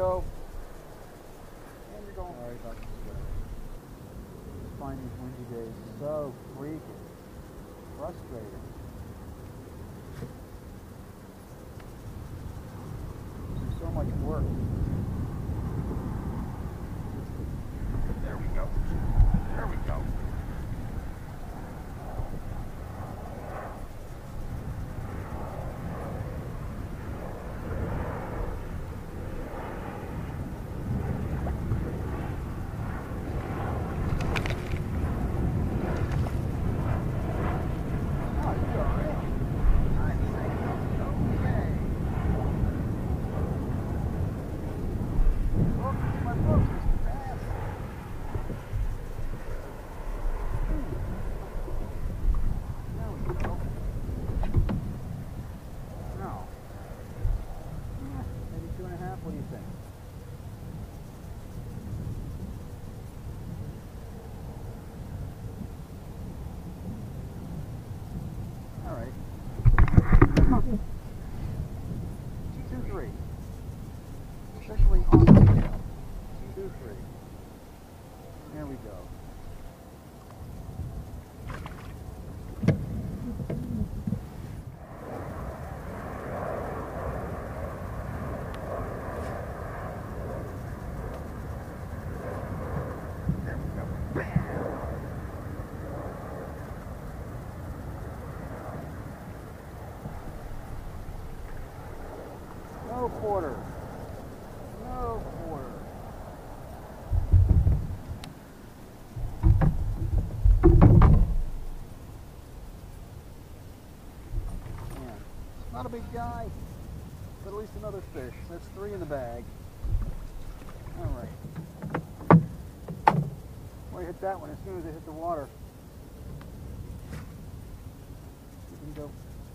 go. And you're going. Sorry about this. I find these windy days so freaking frustrating. There's so much work. There we go. There we go. Officially on the scale. 2, 3. There we go. There we go. Bam! No quarter. No quarter. Man, not a big guy, but at least another fish. That's 3 in the bag. All right. Well, I hit that one as soon as it hit the water. You can go.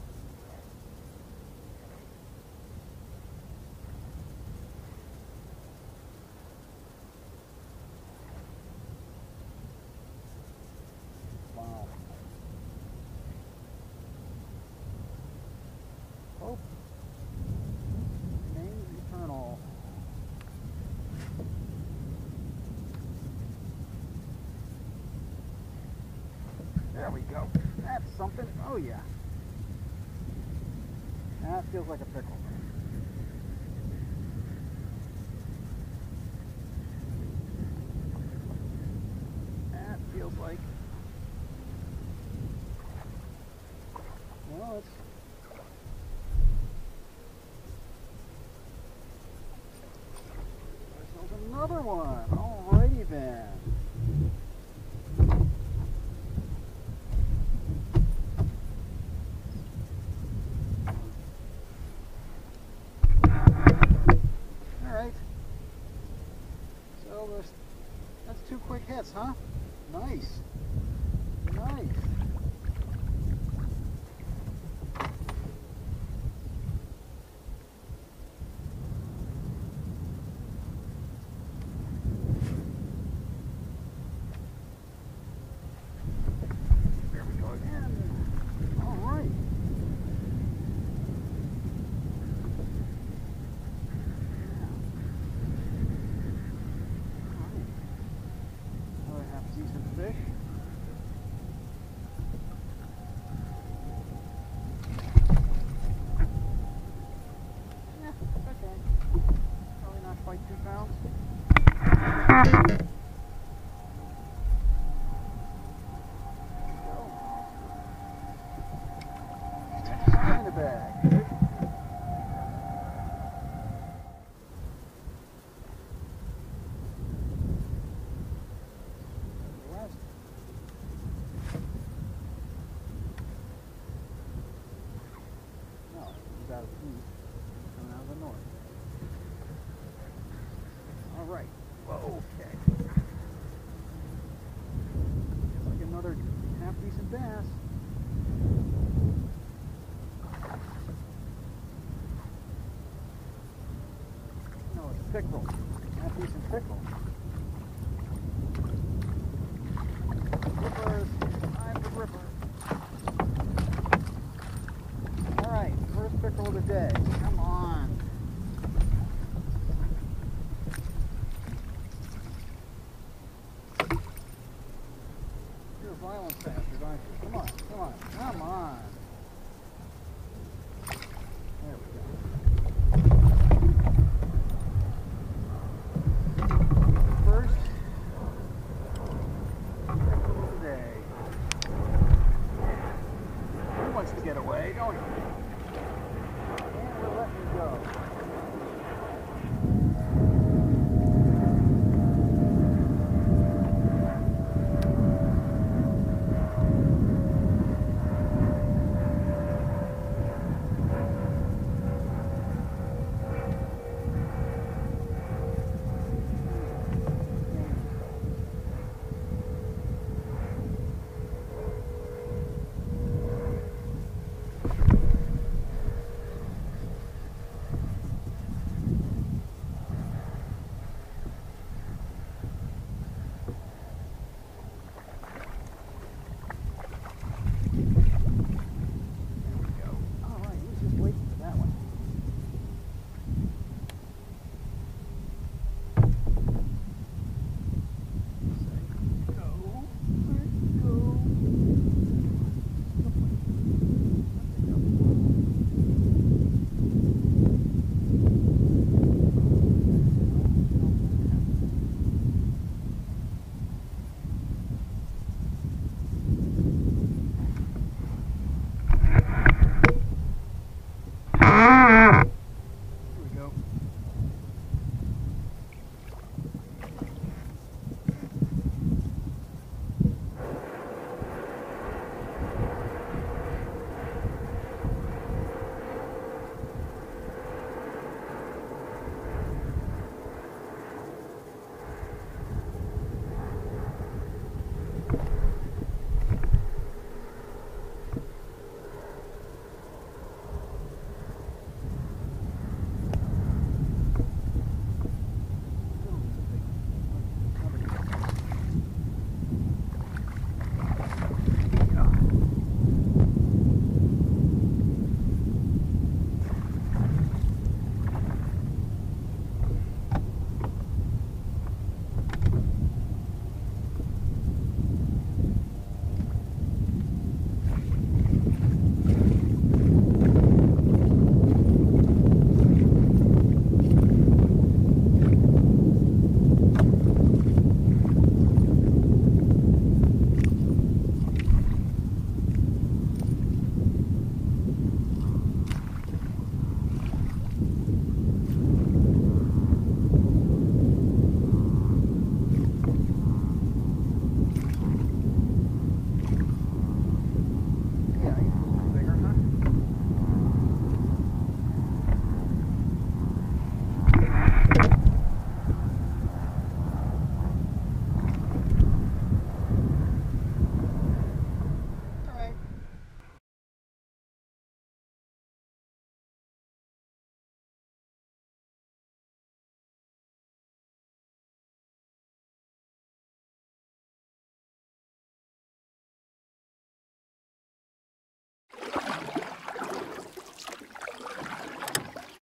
Hope remains eternal. There we go. That's something. Oh yeah. That feels like a pickle. That feels like. Well, it's. Another one. Alrighty then. Alright. So that's 2 quick hits, huh? Nice. Nice. Decent fish. Yeah, okay. Probably not quite 2 pounds. In the bag. Out of the east, coming out of the north. All right. Okay. Looks like another half-decent bass. No, it's a pickerel. Half-decent pickerel. Rippers. Time for rippers. Pickerel of the day. Come on. bastard, aren't you? Come on, come on, come on.